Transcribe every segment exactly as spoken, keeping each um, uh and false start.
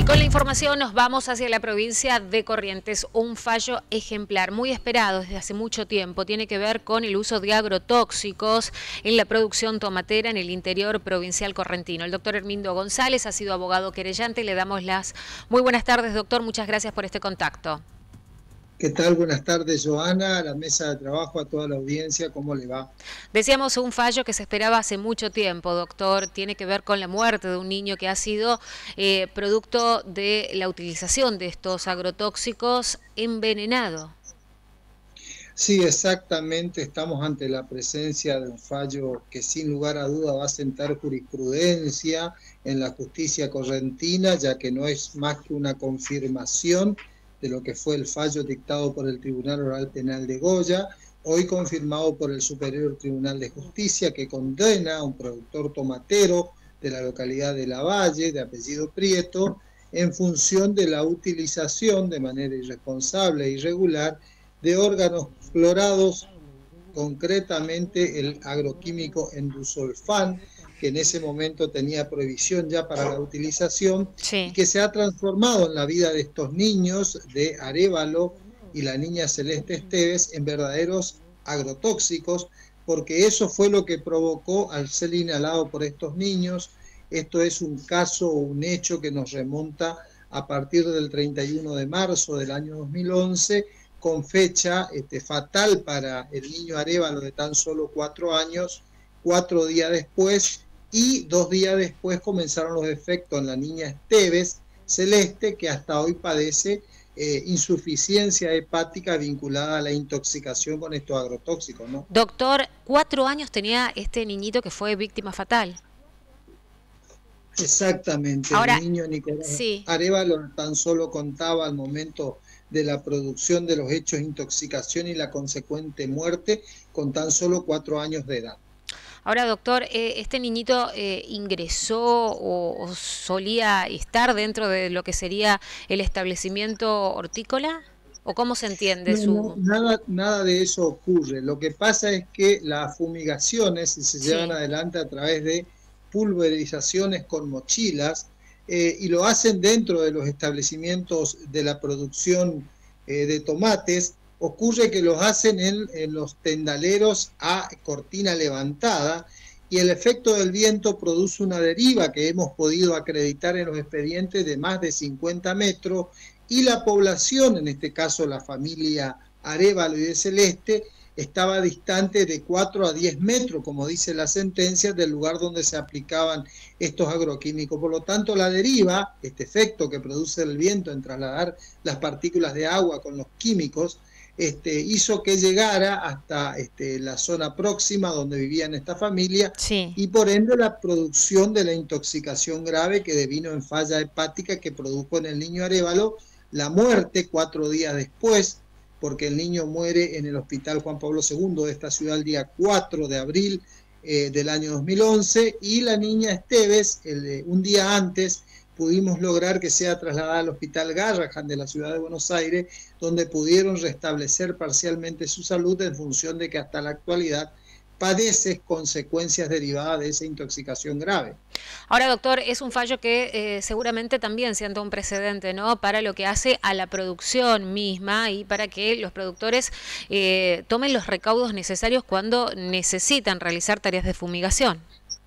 Con la información nos vamos hacia la provincia de Corrientes. Un fallo ejemplar, muy esperado desde hace mucho tiempo. Tiene que ver con el uso de agrotóxicos en la producción tomatera en el interior provincial correntino. El doctor Hermindo González ha sido abogado querellante. Le damos las muy buenas tardes, doctor. Muchas gracias por este contacto. ¿Qué tal? Buenas tardes, Joana, a la mesa de trabajo, a toda la audiencia, ¿cómo le va? Decíamos un fallo que se esperaba hace mucho tiempo, doctor. Tiene que ver con la muerte de un niño que ha sido eh, producto de la utilización de estos agrotóxicos envenenado. Sí, exactamente, estamos ante la presencia de un fallo que sin lugar a duda va a sentar jurisprudencia en la justicia correntina, ya que no es más que una confirmación de lo que fue el fallo dictado por el Tribunal Oral Penal de Goya, hoy confirmado por el Superior Tribunal de Justicia, que condena a un productor tomatero de la localidad de Lavalle, de apellido Prieto, en función de la utilización de manera irresponsable e irregular de órganos clorados, concretamente el agroquímico endusolfán, que en ese momento tenía prohibición ya para la utilización, Sí. y que se ha transformado en la vida de estos niños de Arévalo y la niña Celeste Esteves en verdaderos agrotóxicos, porque eso fue lo que provocó al ser inhalado por estos niños. Esto es un caso o un hecho que nos remonta a partir del treinta y uno de marzo del año dos mil once, con fecha este, fatal para el niño Arévalo de tan solo cuatro años, cuatro días después, y dos días después comenzaron los efectos en la niña Esteves Celeste, que hasta hoy padece eh, insuficiencia hepática vinculada a la intoxicación con estos agrotóxicos, ¿no? Doctor, cuatro años tenía este niñito que fue víctima fatal. Exactamente. Ahora, el niño Nicolás sí. Arévalo tan solo contaba al momento de la producción de los hechos de intoxicación y la consecuente muerte con tan solo cuatro años de edad. Ahora, doctor, eh, ¿este niñito eh, ingresó o, o solía estar dentro de lo que sería el establecimiento hortícola? ¿O cómo se entiende No, no, su...? nada, nada de eso ocurre. Lo que pasa es que las fumigaciones, si se llevan Sí. adelante a través de pulverizaciones con mochilas, eh, y lo hacen dentro de los establecimientos de la producción eh, de tomates, ocurre que los hacen en, en los tendaleros a cortina levantada, y el efecto del viento produce una deriva que hemos podido acreditar en los expedientes de más de cincuenta metros, y la población, en este caso la familia Arévalo y de Celeste, estaba distante de cuatro a diez metros, como dice la sentencia, del lugar donde se aplicaban estos agroquímicos. Por lo tanto, la deriva, este efecto que produce el viento en trasladar las partículas de agua con los químicos, este, hizo que llegara hasta este, la zona próxima donde vivían esta familia, Sí. y por ende la producción de la intoxicación grave que devino en falla hepática que produjo en el niño Arévalo la muerte cuatro días después, porque el niño muere en el Hospital Juan Pablo segundo de esta ciudad el día cuatro de abril eh, del año dos mil once, y la niña Esteves, el, eh, un día antes, pudimos lograr que sea trasladada al Hospital Garrahan de la ciudad de Buenos Aires, donde pudieron restablecer parcialmente su salud en función de que hasta la actualidad padece consecuencias derivadas de esa intoxicación grave. Ahora, doctor, es un fallo que eh, seguramente también sienta un precedente, ¿no?, para lo que hace a la producción misma y para que los productores eh, tomen los recaudos necesarios cuando necesitan realizar tareas de fumigación.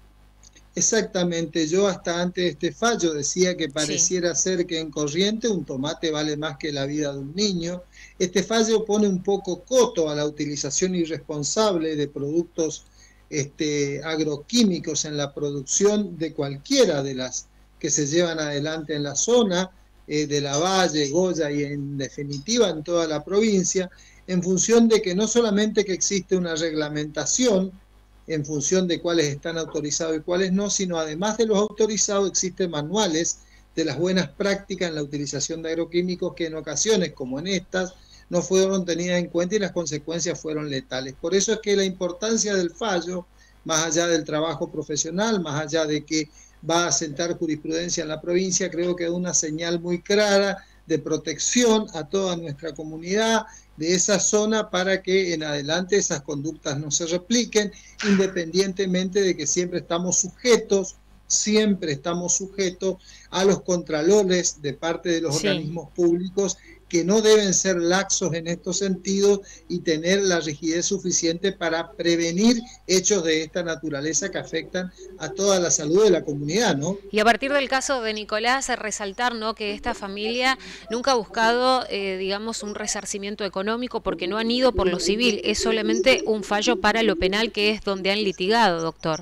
Exactamente, yo hasta antes de este fallo decía que pareciera Sí. ser que en Corrientes un tomate vale más que la vida de un niño. Este fallo pone un poco coto a la utilización irresponsable de productos este, agroquímicos en la producción de cualquiera de las que se llevan adelante en la zona eh, de Lavalle, Goya y en definitiva en toda la provincia, en función de que no solamente que existe una reglamentación en función de cuáles están autorizados y cuáles no, sino además de los autorizados existen manuales de las buenas prácticas en la utilización de agroquímicos que en ocasiones, como en estas, no fueron tenidas en cuenta y las consecuencias fueron letales. Por eso es que la importancia del fallo, más allá del trabajo profesional, más allá de que va a sentar jurisprudencia en la provincia, creo que es una señal muy clara de protección a toda nuestra comunidad de esa zona para que en adelante esas conductas no se repliquen, independientemente de que siempre estamos sujetos siempre estamos sujetos a los contralores de parte de los sí. organismos públicos, que no deben ser laxos en estos sentidos y tener la rigidez suficiente para prevenir hechos de esta naturaleza que afectan a toda la salud de la comunidad, ¿no? Y a partir del caso de Nicolás, resaltar, ¿no?, que esta familia nunca ha buscado, eh, digamos, un resarcimiento económico porque no han ido por lo civil, es solamente un fallo para lo penal, que es donde han litigado, doctor.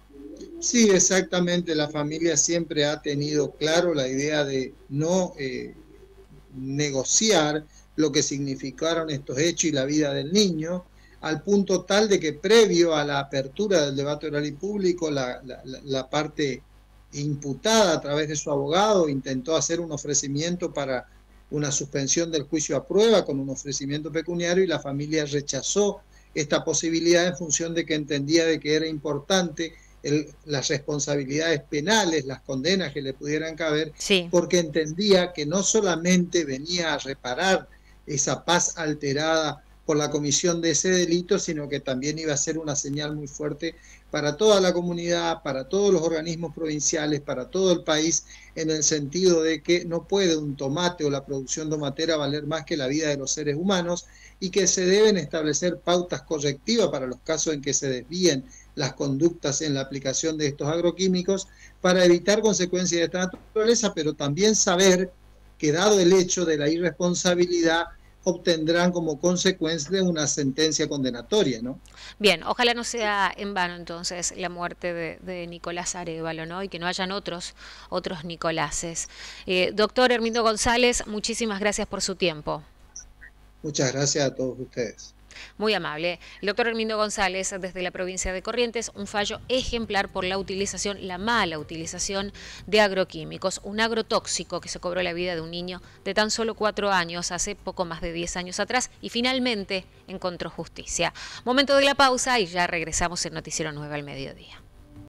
Sí, exactamente, la familia siempre ha tenido claro la idea de no eh, negociar lo que significaron estos hechos y la vida del niño, al punto tal de que previo a la apertura del debate oral y público, la, la, la parte imputada a través de su abogado intentó hacer un ofrecimiento para una suspensión del juicio a prueba con un ofrecimiento pecuniario, y la familia rechazó esta posibilidad en función de que entendía de que era importante El, las responsabilidades penales, las condenas que le pudieran caber, sí. porque entendía que no solamente venía a reparar esa paz alterada por la comisión de ese delito, sino que también iba a ser una señal muy fuerte para toda la comunidad, para todos los organismos provinciales, para todo el país, en el sentido de que no puede un tomate o la producción tomatera valer más que la vida de los seres humanos, y que se deben establecer pautas correctivas para los casos en que se desvíen las conductas en la aplicación de estos agroquímicos, para evitar consecuencias de esta naturaleza, pero también saber que, dado el hecho de la irresponsabilidad, obtendrán como consecuencia una sentencia condenatoria, ¿no? Bien, ojalá no sea en vano entonces la muerte de, de Nicolás Arévalo, ¿no? Y que no hayan otros, otros Nicoláses. Eh, doctor Hermindo González, muchísimas gracias por su tiempo. Muchas gracias a todos ustedes. Muy amable. El doctor Hermindo González, desde la provincia de Corrientes, un fallo ejemplar por la utilización, la mala utilización de agroquímicos, un agrotóxico que se cobró la vida de un niño de tan solo cuatro años, hace poco más de diez años atrás, y finalmente encontró justicia. Momento de la pausa y ya regresamos en Noticiero nueve al mediodía.